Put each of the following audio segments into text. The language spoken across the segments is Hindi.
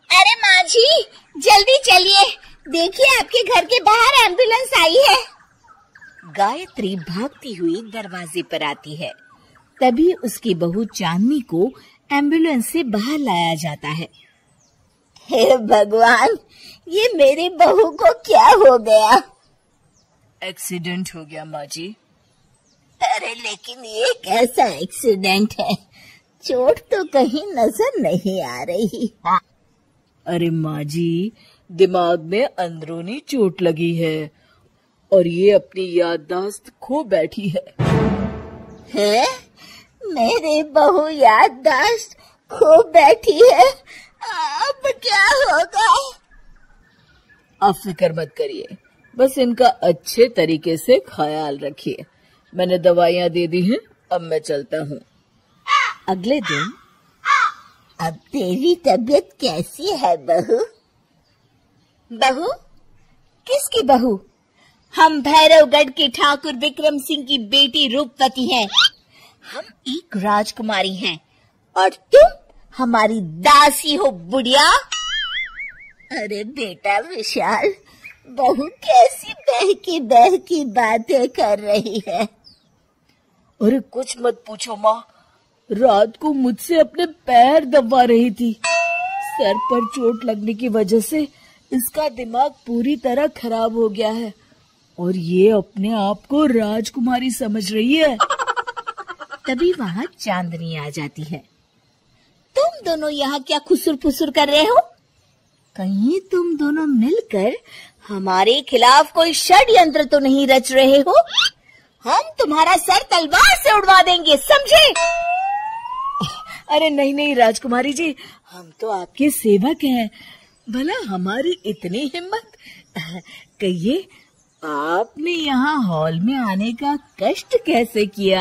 अरे माँ जी, जल्दी चलिए, देखिए आपके घर के बाहर एम्बुलेंस आई है। गायत्री भागती हुई दरवाजे पर आती है। तभी उसकी बहू चांदनी को एम्बुलेंस से बाहर लाया जाता है। हे भगवान, ये मेरी बहू को क्या हो गया? एक्सीडेंट हो गया माँ जी। अरे लेकिन ये कैसा एक्सीडेंट है? चोट तो कहीं नजर नहीं आ रही। अरे माँ जी, दिमाग में अंदरूनी चोट लगी है और ये अपनी याददाश्त खो बैठी है। है? मेरी बहू याददाश्त खो बैठी है, अब क्या होगा? आप फिक्र मत करिए, बस इनका अच्छे तरीके से ख्याल रखिए। मैंने दवाइयाँ दे दी हैं, अब मैं चलता हूँ। अगले दिन। अब तेरी तबीयत कैसी है बहू? बहू? किसकी बहू? हम भैरवगढ़ के ठाकुर विक्रम सिंह की बेटी रूपवती हैं। हम एक राजकुमारी हैं और तुम हमारी दासी हो बुढ़िया। अरे बेटा विशाल, बहू कैसी बहकी बहकी बातें कर रही है। अरे कुछ मत पूछो माँ, रात को मुझसे अपने पैर दबा रही थी। सर पर चोट लगने की वजह से इसका दिमाग पूरी तरह खराब हो गया है और ये अपने आप को राजकुमारी समझ रही है। तभी वहाँ चांदनी आ जाती है। तुम दोनों यहाँ क्या खुसुर फुसुर कर रहे हो? कहीं तुम दोनों मिलकर हमारे खिलाफ कोई षड्यंत्र तो नहीं रच रहे हो? हम तुम्हारा सर तलवार से उड़वा देंगे, समझे? अरे नहीं नहीं राजकुमारी जी, हम तो आपके सेवक हैं। भला हमारी इतनी हिम्मत। कहिए, आपने यहाँ हॉल में आने का कष्ट कैसे किया?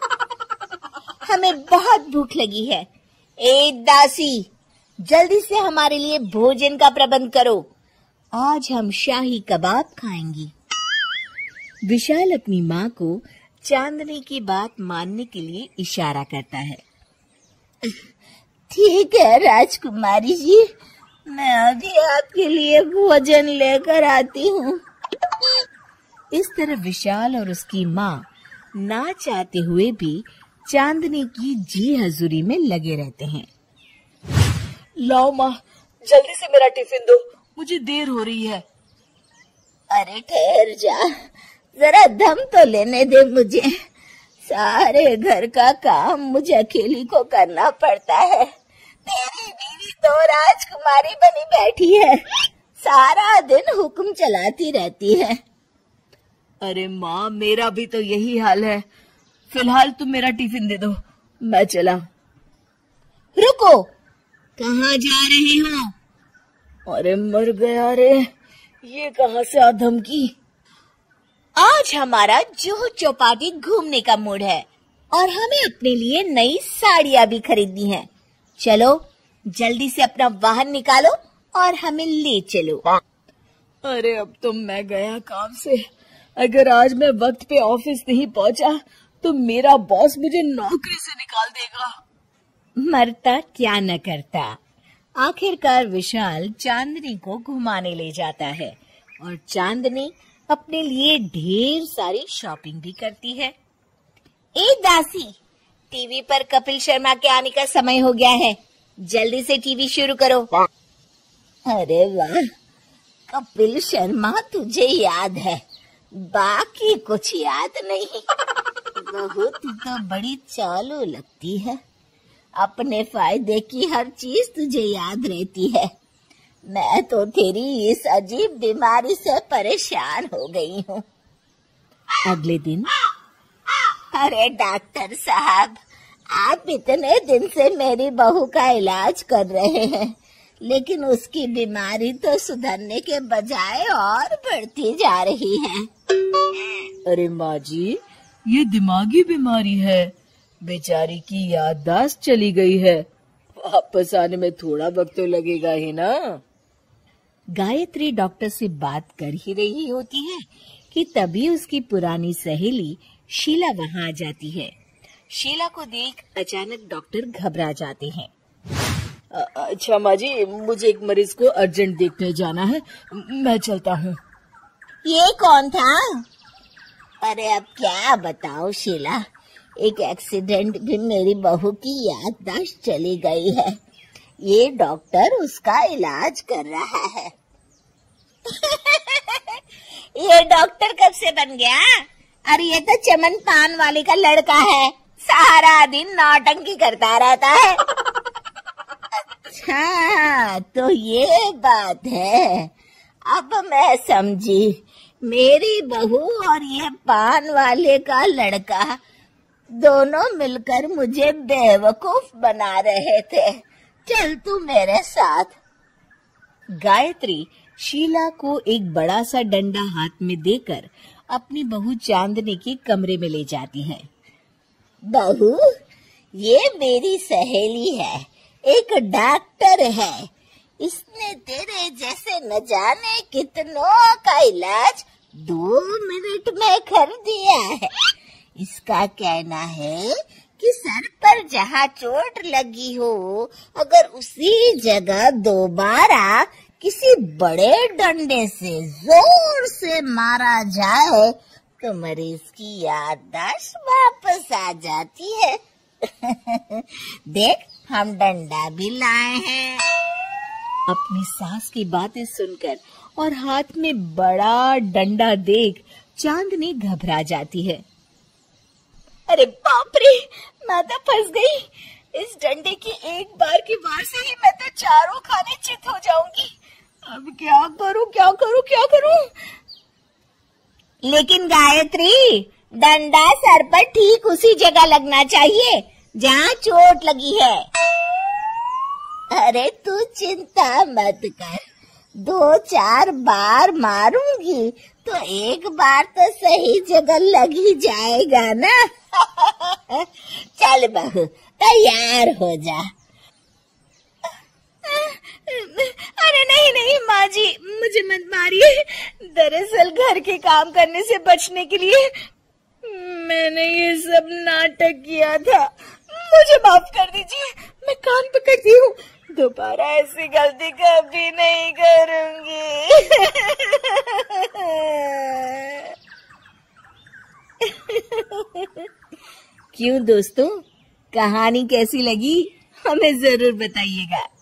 हमें बहुत भूख लगी है। ए दासी, जल्दी से हमारे लिए भोजन का प्रबंध करो। आज हम शाही कबाब खाएंगी। विशाल अपनी माँ को चांदनी की बात मानने के लिए इशारा करता है। ठीक है राजकुमारी जी, मैं अभी आपके लिए भोजन लेकर आती हूँ। इस तरह विशाल और उसकी माँ ना चाहते हुए भी चांदनी की जी हजूरी में लगे रहते हैं। लाओ माँ, जल्दी से मेरा टिफिन दो, मुझे देर हो रही है। अरे ठहर जा, जरा दम तो लेने दे मुझे। सारे घर का काम मुझे अकेली को करना पड़ता है। तेरी बीवी तो राजकुमारी बनी बैठी है, सारा दिन हुक्म चलाती रहती है। अरे माँ, मेरा भी तो यही हाल है। फिलहाल तुम मेरा टिफिन दे दो, मैं चला। रुको, कहाँ जा रहे हो? अरे मर गया रे, ये कहाँ से आ धमकी। आज हमारा जुहू चौपाटी घूमने का मूड है और हमें अपने लिए नई साड़ियाँ भी खरीदनी है। चलो जल्दी से अपना वाहन निकालो और हमें ले चलो। अरे अब तो मैं गया काम से। अगर आज मैं वक्त पे ऑफिस नहीं पहुंचा तो मेरा बॉस मुझे नौकरी से निकाल देगा। मरता क्या न करता। आखिरकार विशाल चांदनी को घुमाने ले जाता है और चांदनी अपने लिए ढेर सारी शॉपिंग भी करती है। ए दासी, टीवी पर कपिल शर्मा के आने का समय हो गया है, जल्दी से टीवी शुरू करो। अरे वाह, कपिल शर्मा तुझे याद है, बाकी कुछ याद नहीं। बहू तू तो बड़ी चालू लगती है, अपने फायदे की हर चीज तुझे याद रहती है। मैं तो तेरी इस अजीब बीमारी से परेशान हो गई हूँ। अगले दिन। अरे डॉक्टर साहब, आप इतने दिन से मेरी बहू का इलाज कर रहे हैं, लेकिन उसकी बीमारी तो सुधरने के बजाय और बढ़ती जा रही है। अरे माँ जी, ये दिमागी बीमारी है, बेचारी की याददाश्त चली गई है। वापस आने में थोड़ा वक्त तो लगेगा ही ना। गायत्री डॉक्टर से बात कर ही रही होती है कि तभी उसकी पुरानी सहेली शीला वहां आ जाती है। शीला को देख अचानक डॉक्टर घबरा जाते हैं। अच्छा माँ जी, मुझे एक मरीज को अर्जेंट देखने जाना है, मैं चलता हूँ। ये कौन था? अरे अब क्या बताओ शीला, एक एक्सीडेंट भी मेरी बहू की याददाश्त चली गई है। ये डॉक्टर उसका इलाज कर रहा है। ये डॉक्टर कब से बन गया? अरे ये तो चमन पान वाले का लड़का है, सारा दिन नौटंकी करता रहता है। अच्छा तो ये बात है, अब मैं समझी। मेरी बहू और ये पान वाले का लड़का दोनों मिलकर मुझे बेवकूफ बना रहे थे। चल तू मेरे साथ। गायत्री शीला को एक बड़ा सा डंडा हाथ में देकर अपनी बहू चांदनी के कमरे में ले जाती है। बहू, ये मेरी सहेली है, एक डॉक्टर है। इसने तेरे जैसे न जाने कितनों का इलाज 2 मिनट में कर दिया है। इसका कहना है कि सर पर जहाँ चोट लगी हो, अगर उसी जगह दोबारा किसी बड़े डंडे से जोर से मारा जाए तो मरीज की याददाश्त वापस आ जाती है। देख, हम डंडा भी लाए हैं। अपनी सास की बातें सुनकर और हाथ में बड़ा डंडा देख चांदनी घबरा जाती है। अरे बाप रे, मैं तो फंस गई। इस डंडे की एक बार की वार से ही मैं तो चारों खाने चित हो जाऊंगी। अब क्या करूं, क्या करूं, क्या करूं? लेकिन गायत्री, डंडा सर पर ठीक उसी जगह लगना चाहिए जहाँ चोट लगी है। अरे तू चिंता मत कर, 2-4 बार मारूंगी तो एक बार तो सही जगह लग ही जाएगा ना। चल बहू, तैयार हो जा। अरे नहीं नहीं माँ जी, मुझे मत मारिए। दरअसल घर के काम करने से बचने के लिए मैंने ये सब नाटक किया था। मुझे माफ कर दीजिए, मैं कान पकड़ती हूँ। दोबारा ऐसी गलती कभी नहीं करूंगी। क्यों दोस्तों, कहानी कैसी लगी हमें जरूर बताइएगा।